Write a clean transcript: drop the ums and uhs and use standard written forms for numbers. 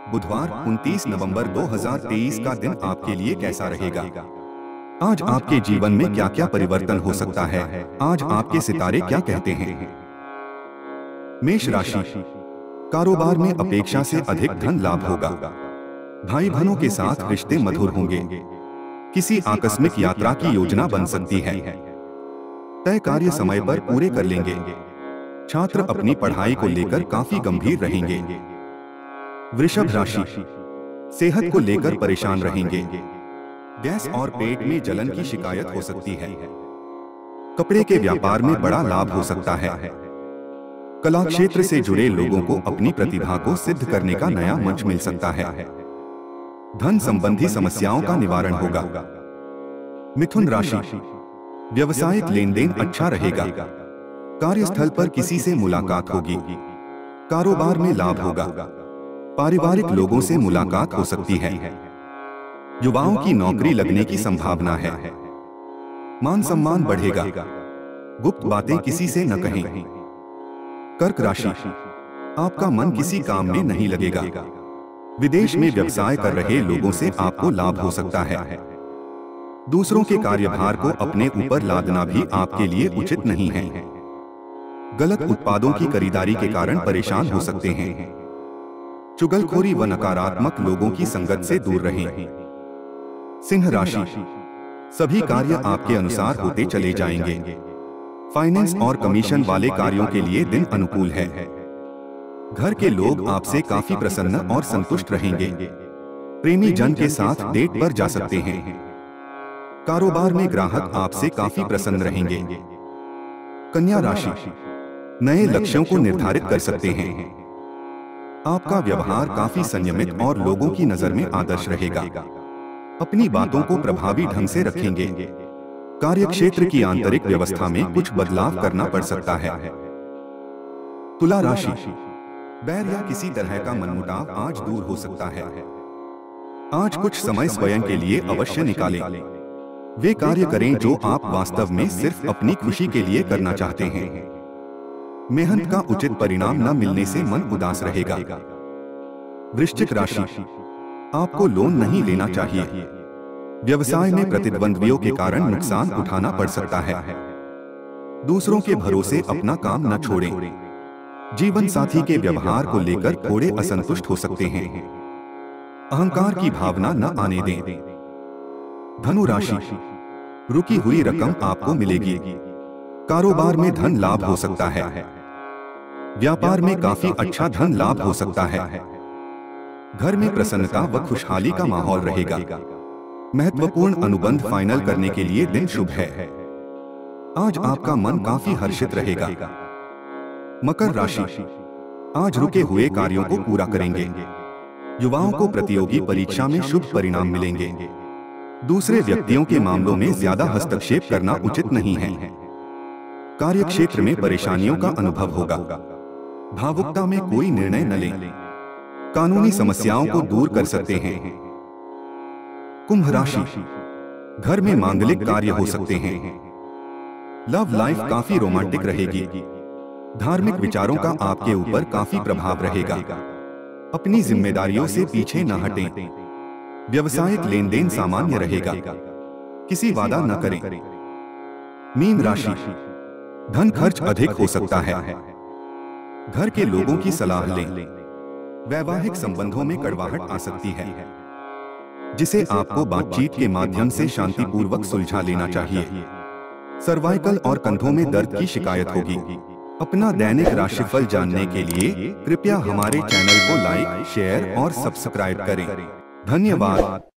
बुधवार 29 नवंबर 2023 का दिन आपके लिए कैसा रहेगा? आज आपके जीवन में क्या क्या परिवर्तन हो सकता है? आज आपके सितारे क्या कहते हैं? मेष राशि, कारोबार में अपेक्षा से अधिक धन लाभ होगा। भाई बहनों के साथ रिश्ते मधुर होंगे। किसी आकस्मिक यात्रा की योजना बन सकती है। तय कार्य समय पर पूरे कर लेंगे। छात्र अपनी पढ़ाई को लेकर काफी गंभीर रहेंगे। वृषभ राशि, सेहत को लेकर परेशान रहेंगे। गैस और पेट में जलन की शिकायत हो सकती है। कपड़े के व्यापार में बड़ा लाभ हो सकता है। कला क्षेत्र से जुड़े लोगों को अपनी प्रतिभा को सिद्ध करने का नया मंच मिल सकता है। धन संबंधी समस्याओं का निवारण होगा। मिथुन राशि, व्यवसायिक लेन देन अच्छा रहेगा। कार्यस्थल पर किसी से मुलाकात होगी। कारोबार में लाभ होगा। पारिवारिक लोगों से मुलाकात हो सकती है। युवाओं की नौकरी लगने की संभावना है। मान सम्मान बढ़ेगा। गुप्त बातें किसी से न कहें। कर्क राशि, आपका मन किसी काम में नहीं लगेगा। विदेश में व्यवसाय कर रहे लोगों से आपको लाभ हो सकता है। दूसरों के कार्यभार को अपने ऊपर लादना भी आपके लिए उचित नहीं है। गलत उत्पादों की खरीदारी के कारण परेशान हो सकते हैं। चुगलखोरी व नकारात्मक लोगों की संगत से दूर रहें। सिंह राशि, सभी कार्य आपके अनुसार होते चले जाएंगे। फाइनेंस और कमीशन वाले कार्यों के लिए दिन अनुकूल है। घर के लोग आपसे काफी प्रसन्न और संतुष्ट रहेंगे। प्रेमी जन के साथ डेट पर जा सकते हैं। कारोबार में ग्राहक आपसे काफी प्रसन्न रहेंगे। कन्या राशि, नए लक्ष्यों को निर्धारित कर सकते हैं। आपका व्यवहार काफी संयमित और लोगों की नजर में आदर्श रहेगा। अपनी बातों को प्रभावी ढंग से रखेंगे। कार्यक्षेत्र की आंतरिक व्यवस्था में कुछ बदलाव करना पड़ सकता है। तुला राशि, बैर या किसी तरह का मनमुटाव आज दूर हो सकता है। आज कुछ समय स्वयं के लिए अवश्य निकालें। वे कार्य करें जो आप वास्तव में सिर्फ अपनी खुशी के लिए करना चाहते हैं। मेहनत का उचित परिणाम न मिलने से मन उदास रहेगा। वृश्चिक राशि, आपको लोन नहीं लेना चाहिए। व्यवसाय में प्रतिद्वंद्वियों के कारण नुकसान उठाना पड़ सकता है। दूसरों के भरोसे अपना काम न छोड़ें। जीवन साथी के व्यवहार को लेकर थोड़े असंतुष्ट हो सकते हैं। अहंकार की भावना न आने दें। धनु राशि, रुकी हुई रकम आपको मिलेगी। कारोबार में धन लाभ हो सकता है। व्यापार में काफी अच्छा धन लाभ हो सकता है। घर में प्रसन्नता व खुशहाली का माहौल रहेगा। महत्वपूर्ण अनुबंध फाइनल करने के लिए दिन शुभ है। आज आपका मन काफी हर्षित रहेगा। मकर राशि, आज रुके हुए कार्यों को पूरा करेंगे। युवाओं को प्रतियोगी परीक्षा में शुभ परिणाम मिलेंगे। दूसरे व्यक्तियों के मामलों में ज्यादा हस्तक्षेप करना उचित नहीं है। कार्यक्षेत्र में परेशानियों का अनुभव होगा। भावुकता में कोई निर्णय न लें। कानूनी समस्याओं को दूर कर सकते हैं। कुंभ राशि, घर में मांगलिक कार्य हो सकते हैं। लव लाइफ काफी रोमांटिक रहेगी। धार्मिक विचारों का आपके ऊपर काफी प्रभाव रहेगा। अपनी जिम्मेदारियों से पीछे न हटें। व्यवसायिक लेन देन सामान्य रहेगा। किसी वादा न करें। मीन राशि, धन खर्च अधिक हो सकता है। घर के लोगों की सलाह लें। वैवाहिक संबंधों में कड़वाहट आ सकती है, जिसे आपको बातचीत के माध्यम से शांतिपूर्वक सुलझा लेना चाहिए। सर्वाइकल और कंधों में दर्द की शिकायत होगी। अपना दैनिक राशिफल जानने के लिए कृपया हमारे चैनल को लाइक, शेयर और सब्सक्राइब करें। धन्यवाद।